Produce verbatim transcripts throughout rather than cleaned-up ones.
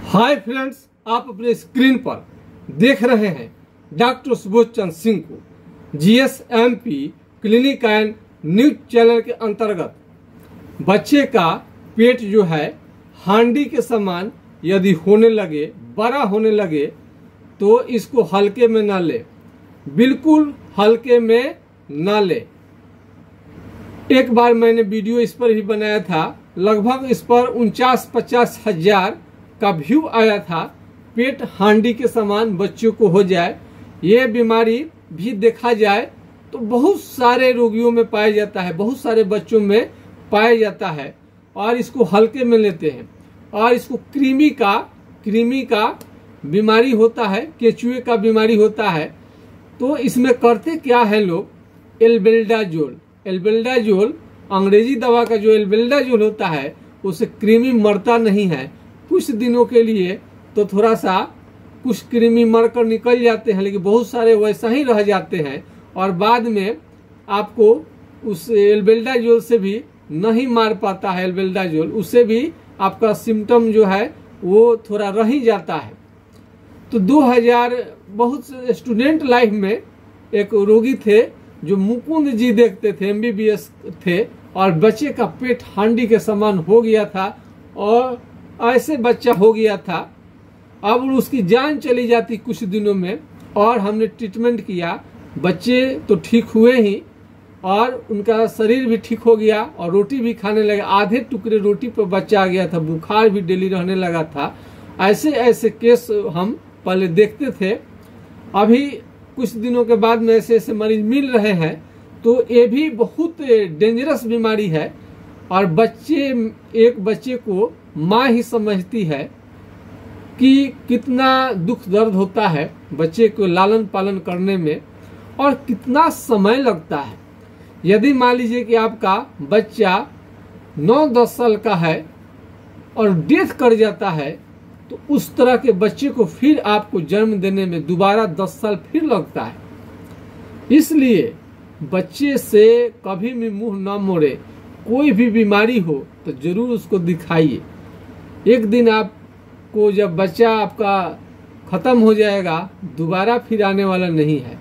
Hi friends, आप अपने screen पर देख रहे हैं डॉक्टर सुबोध चंद्र सिंह को GSMP clinic and news channel के अंतर्गत। बच्चे का पेट जो है हांडी के समान यदि होने लगे, बड़ा होने लगे, तो इसको हल्के में ना ले, बिल्कुल हल्के में ना ले। एक बार मैंने वीडियो इस पर भी बनाया था, लगभग इस पर उनचास पचास हजार का व्यू आया था। पेट हांडी के समान बच्चों को हो जाए, ये बीमारी भी देखा जाए तो बहुत सारे रोगियों में पाया जाता है, बहुत सारे बच्चों में पाया जाता है और इसको हल्के में लेते हैं। और इसको कृमि का कृमि का बीमारी होता है, केचुए का बीमारी होता है। तो इसमें करते क्या है लोग, एल्बेंडाजोल एल्बेंडाजोल अंग्रेजी दवा का जो एल्बेंडाजोल होता है उससे कृमि मरता नहीं है। कुछ दिनों के लिए तो थोड़ा सा कुछ कृमि मर कर निकल जाते हैं, लेकिन बहुत सारे वैसा ही रह जाते हैं और बाद में आपको उस एल्बेंडाजोल से भी नहीं मार पाता है। एल्बेंडाजोल उससे भी आपका सिम्टम जो है वो थोड़ा रह ही जाता है। तो दो हज़ार बहुत स्टूडेंट लाइफ में एक रोगी थे जो मुकुंद जी देखते थे, एमबीबीएस थे, और बच्चे का पेट हांडी के समान हो गया था और ऐसे बच्चा हो गया था। अब उसकी जान चली जाती कुछ दिनों में और हमने ट्रीटमेंट किया। बच्चे तो ठीक हुए ही और उनका शरीर भी ठीक हो गया और रोटी भी खाने लगे। आधे टुकड़े रोटी पर बच्चा आ गया था, बुखार भी डेली रहने लगा था। ऐसे ऐसे केस हम पहले देखते थे। अभी कुछ दिनों के बाद में ऐसे ऐसे मरीज मिल रहे हैं। तो ये भी बहुत डेंजरस बीमारी है और बच्चे एक बच्चे को माँ ही समझती है कि कितना दुख दर्द होता है बच्चे को लालन पालन करने में और कितना समय लगता है। यदि मान लीजिए कि आपका बच्चा नौ दस साल का है और डेथ कर जाता है, तो उस तरह के बच्चे को फिर आपको जन्म देने में दोबारा दस साल फिर लगता है। इसलिए बच्चे से कभी भी मुंह न मोड़े। कोई भी बीमारी हो तो जरूर उसको दिखाइए। एक दिन आपको जब बच्चा आपका खत्म हो जाएगा, दोबारा फिर आने वाला नहीं है।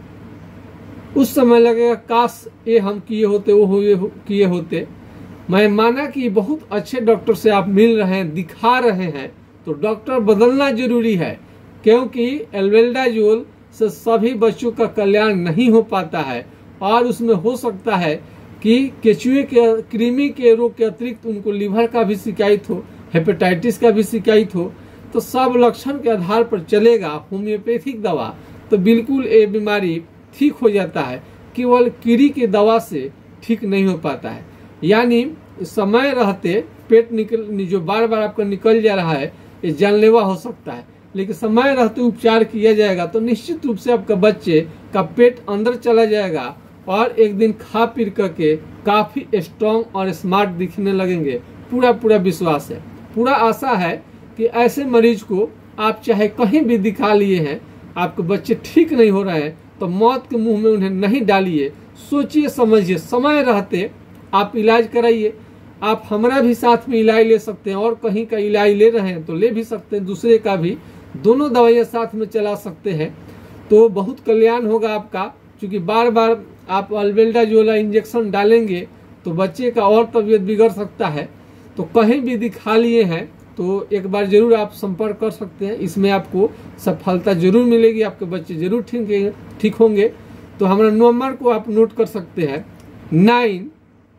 उस समय लगेगा काश ये हम किए होते, वो ये किए होते। मैं माना कि बहुत अच्छे डॉक्टर से आप मिल रहे हैं, दिखा रहे हैं, तो डॉक्टर बदलना जरूरी है, क्योंकि एल्बेंडाजोल से सभी बच्चों का कल्याण नहीं हो पाता है और उसमें हो सकता है कि केचुए के कृमि के रोग के अतिरिक्त उनको लीवर का भी शिकायत हो, हेपेटाइटिस का भी शिकायत हो। तो सब लक्षण के आधार पर चलेगा होम्योपैथिक दवा, तो बिल्कुल ये बीमारी ठीक हो जाता है। केवल कीड़ी के दवा से ठीक नहीं हो पाता है। यानी समय रहते पेट निकल जो बार बार आपका निकल जा रहा है, ये जानलेवा हो सकता है, लेकिन समय रहते उपचार किया जाएगा तो निश्चित रूप से आपका बच्चे का पेट अंदर चला जाएगा और एक दिन खा पी करके काफी स्ट्रॉन्ग और स्मार्ट दिखने लगेंगे। पूरा पूरा विश्वास है, पूरा आशा है कि ऐसे मरीज को आप चाहे कहीं भी दिखा लिए हैं, आपके बच्चे ठीक नहीं हो रहे हैं, तो मौत के मुंह में उन्हें नहीं डालिए। सोचिए समझिए, समय रहते आप इलाज कराइए। आप हमारा भी साथ में इलाज ले सकते हैं और कहीं का इलाज ले रहे हैं तो ले भी सकते हैं, दूसरे का भी, दोनों दवाइयाँ साथ में चला सकते हैं। तो बहुत कल्याण होगा आपका, क्योंकि बार बार आप एल्बेंडाजोल इंजेक्शन डालेंगे तो बच्चे का और तबीयत बिगड़ सकता है। तो कहीं भी दिखा लिए हैं तो एक बार जरूर आप संपर्क कर सकते हैं। इसमें आपको सफलता जरूर मिलेगी, आपके बच्चे जरूर ठीक ठीक होंगे। तो हमारा नंबर को आप नोट कर सकते हैं, nine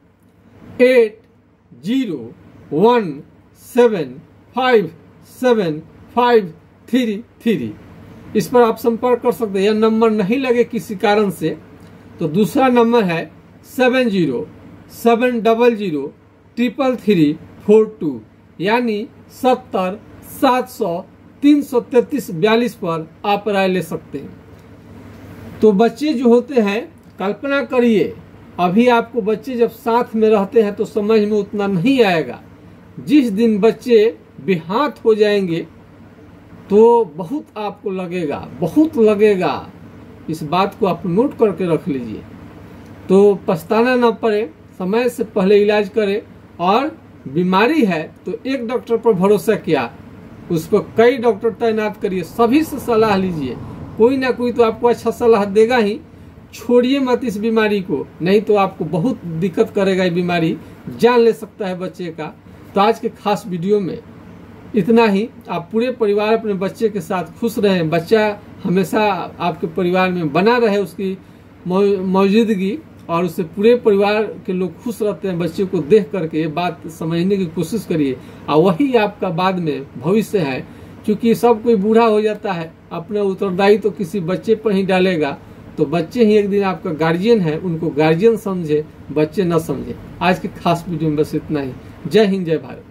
eight zero one seven five seven five three three. इस पर आप संपर्क कर सकते हैं। यह नंबर नहीं लगे किसी कारण से तो दूसरा नंबर है seven zero seven double zero triple three four two, यानी सत्तर सात सौ तीन सौ तैतीस बयालीस पर आप राय ले सकते हैं। तो बच्चे जो होते हैं, कल्पना करिए, अभी आपको बच्चे जब साथ में रहते हैं तो समझ में उतना नहीं आएगा। जिस दिन बच्चे बेहाथ हो जाएंगे तो बहुत आपको लगेगा, बहुत लगेगा। इस बात को आप नोट करके रख लीजिए। तो पछताना न पड़े, समय से पहले इलाज करें। और बीमारी है तो एक डॉक्टर पर भरोसा किया, उस पर कई डॉक्टर तैनात करिए, सभी से सलाह लीजिए, कोई ना कोई तो आपको अच्छा सलाह देगा ही। छोड़िए मत इस बीमारी को, नहीं तो आपको बहुत दिक्कत करेगा, ये बीमारी जान ले सकता है बच्चे का। तो आज के खास वीडियो में इतना ही। आप पूरे परिवार अपने बच्चे के साथ खुश रहें, बच्चा हमेशा आपके परिवार में बना रहे, उसकी मौजूदगी, और उससे पूरे परिवार के लोग खुश रहते हैं। बच्चे को देख करके ये बात समझने की कोशिश करिए, और वही आपका बाद में भविष्य है। क्योंकि सब कोई बूढ़ा हो जाता है, अपना उत्तरदायी तो किसी बच्चे पर ही डालेगा, तो बच्चे ही एक दिन आपका गार्जियन है, उनको गार्जियन समझे, बच्चे न समझे। आज के खास वीडियो में बस इतना ही। जय हिंद, जय भारत।